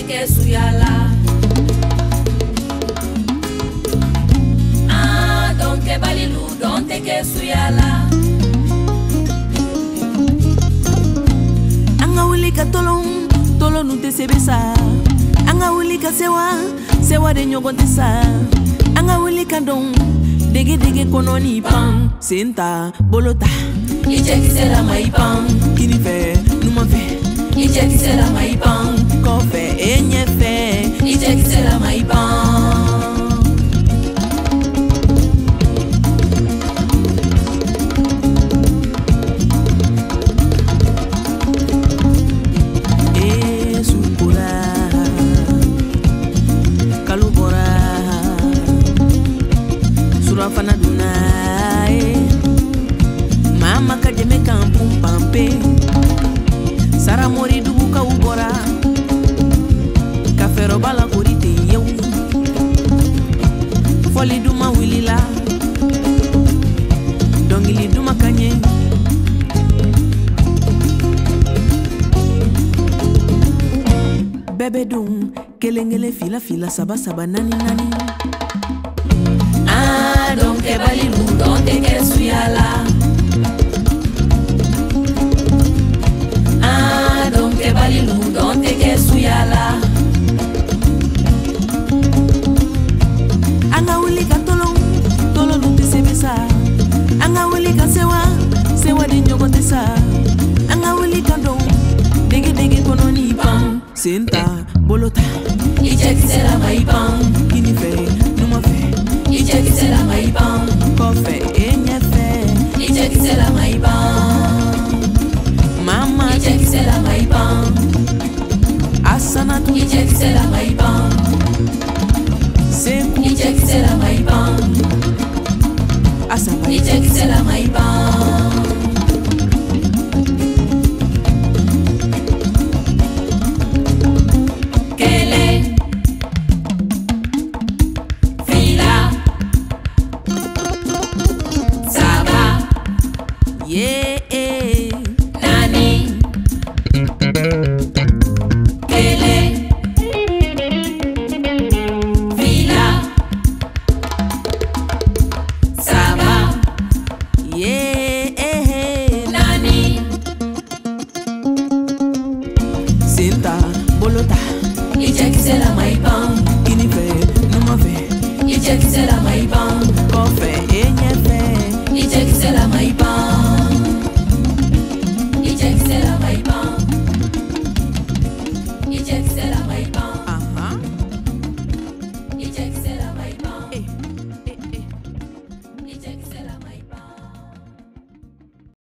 teke suyala. Ah, don't ke balilu, don't teke suyala. Anga ulika tolong, tolong nute sebesa. Anga ulika sewa de nyogon tesa. Anga ulika dong, dege kononi pam. Senta, bolota. Iche kisela maipam. Kini fe, numa fe. Iche kisela maipam. Kofe, enye fe. Iche kisela maipam. Fana dunae mama kajeme kampung pampe sara mori dubu ka ubora kafero bala korite yew foli duma wilila dongili duma kanye bebe dum kelengele fila saba nani Don't ke balilu, don't teke suyala. Ah, don't ke balilu, don't teke suyala. Anga ulika tolo luti sebesa. Anga ulika sewa de nyogon tesa. Anga ulika dong, dege kononi pam. Senta, bolota. Iche kisela maipam. Kini fe, numa fe. Iche kisela maipam. Kofe, enye fe. Iche kisela maipam. Mama, Iche kisela maipam. Asana tu. Iche kisela maipam. Seku. Iche kisela maipam. Asana. Iche kisela maipam. Yeah, Nani Kele Vila Saba yeah, Nani Senta, bolota. Iche kisela maipam. Kini fe, numa fe. Iche kisela maipam.